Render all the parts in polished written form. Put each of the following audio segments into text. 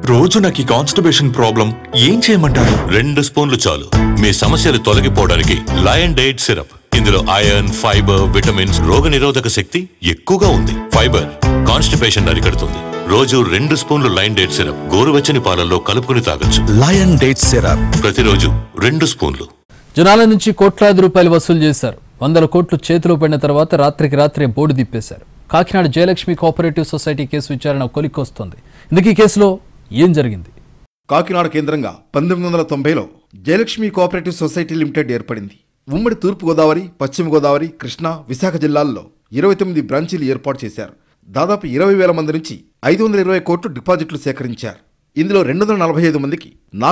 రోజు నాకు ఈ కాన్స్టిపేషన్ ప్రాబ్లం ఏం చేయమంటారు? 2 స్పూన్లు చాలు మీ సమస్యలు తొలగిపోవడానికి. Lion date syrup. ఇందులో ఐరన్, ఫైబర్, విటమిన్స్, రోగనిరోధక శక్తి ఎక్కువగా ఉంది. ఫైబర్ కాన్స్టిపేషన్ అరికడుతుంది. రోజు 2 స్పూన్లు లయన్ డేట్ సిరప్ గోరువెచ్చని పాలల్లో కలుపుకుని తాగొచ్చు. లయన్ డేట్ సిరప్ ప్రతిరోజు 2 స్పూన్లు. జనాల నుంచి కోట్లాది రూపాయలు వసూలు చేశారు. 100 కోట్లు చేతిలో పడిన తర్వాత రాత్రికి రాత్రే బోర్డు తిప్పేశారు. Kakinada Jayalakshmi cooperative society case విచారణ కొలిక్కొస్తోంది. ఇందుకు ఈ కేసులో ఏం జరిగింది? కాకినాడ కేంద్రంగా 1990లో జయలక్ష్మి కోఆపరేటివ్ సొసైటీ లిమిటెడ్ ఏర్పడింది. ఉమ్మడి తూర్పుగోదావరి, పశ్చిమ గోదావరి, కృష్ణా, విశాఖ జిల్లాల్లో 29 బ్రాంచీలు ఏర్పాటు చేశారు. దాదాపు 20,000 మంది నుంచి 520 కోట్లు డిపాజిట్లు సేకరించారు. ఇందులో 245 మందికి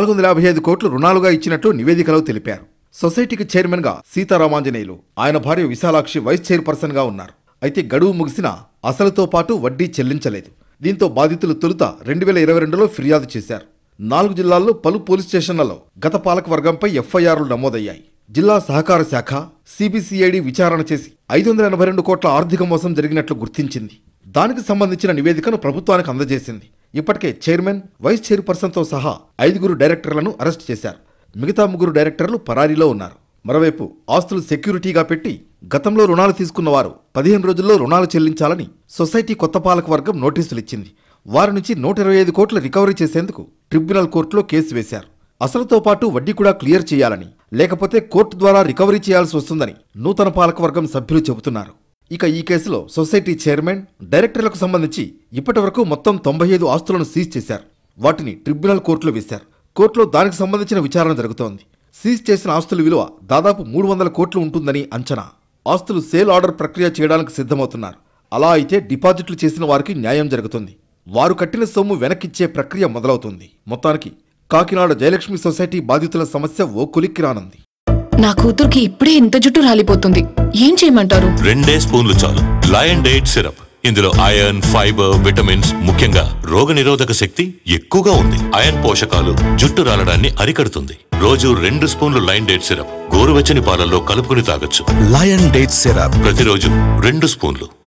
455 కోట్లు రుణాలుగా ఇచ్చినట్లు నివేదికలో తెలిపారు. సొసైటీకి చైర్మన్ గా సీతారామాంజనేయులు, ఆయన భార్య విశాలాక్షి వైస్ చైర్పర్సన్ గా ఉన్నారు. అయితే గడువు ముగిసినా అసలుతో పాటు వడ్డీ చెల్లించలేదు. దీంతో బాధితులు తొలుత 2022లో ఫిర్యాదు చేశారు. 4 జిల్లాల్లో పలు పోలీస్ స్టేషన్లలో గత పాలక వర్గంపై ఎఫ్ఐఆర్లు నమోదయ్యాయి. జిల్లా సహకార శాఖ సిబిసిఐడి విచారణ చేసి 582 కోట్ల ఆర్థిక మోసం జరిగినట్లు గుర్తించింది. దానికి సంబంధించిన నివేదికను ప్రభుత్వానికి అందజేసింది. ఇప్పటికే చైర్మన్, వైస్ చైర్పర్సన్తో సహా 5 డైరెక్టర్లను అరెస్ట్ చేశారు. మిగతా 3 డైరెక్టర్లు పరారీలో ఉన్నారు. మరోవైపు ఆస్తులు సెక్యూరిటీగా పెట్టి గతంలో రుణాలు తీసుకున్న వారు 15 రోజుల్లో రుణాలు చెల్లించాలని సొసైటీ కొత్త పాలక వర్గం నోటీసులు ఇచ్చింది. వారి నుంచి 125 కోట్లు రికవరీ చేసేందుకు ట్రిబ్యునల్ కోర్టులో కేసు వేశారు. అసలుతో పాటు వడ్డీ కూడా క్లియర్ చేయాలని, లేకపోతే కోర్టు ద్వారా రికవరీ చేయాల్సి వస్తుందని నూతన పాలకవర్గం సభ్యులు చెబుతున్నారు. ఇక ఈ కేసులో సొసైటీ చైర్మన్, డైరెక్టర్లకు సంబంధించి ఇప్పటివరకు మొత్తం 95 ఆస్తులను సీజ్ చేశారు. వాటిని ట్రిబ్యునల్ కోర్టులో వేశారు. కోర్టులో దానికి సంబంధించిన విచారణ జరుగుతోంది. సీజ్ చేసిన ఆస్తుల విలువ దాదాపు 300 కోట్లు ఉంటుందని అంచనా. ఆస్తులు సేల్ ఆర్డర్ ప్రక్రియ చేయడానికి సిద్ధమవుతున్నారు. అలా అయితే డిపాజిట్లు చేసిన వారికి న్యాయం జరుగుతుంది. వారు కట్టిన సొమ్ము వెనక్కిచ్చే ప్రక్రియ మొదలవుతుంది. మొత్తానికి కాకినాడ జయలక్ష్మి సొసైటీ బాధితుల సమస్య ఓ కొలిక్కి రానుంది. నా కూతురికి ఇప్పుడే ఇంత జుట్టు రాలిపోతుంది, ఏం చేయమంటారు? 2 స్పూన్లు చాలు. Lion date syrup. ఇందులో ఐరన్, ఫైబర్, విటమిన్స్, ముఖ్యంగా రోగనిరోధక శక్తి ఎక్కువగా ఉంది. ఐరన్ పోషకాలు జుట్టు రాలడాన్ని అరికడుతుంది. రోజు 2 స్పూన్లు లయన్ డేట్ సిరప్ గోరువెచ్చని పాలల్లో కలుపుకుని తాగొచ్చు. లయన్ డేట్ సిరప్ ప్రతిరోజు 2 స్పూన్లు.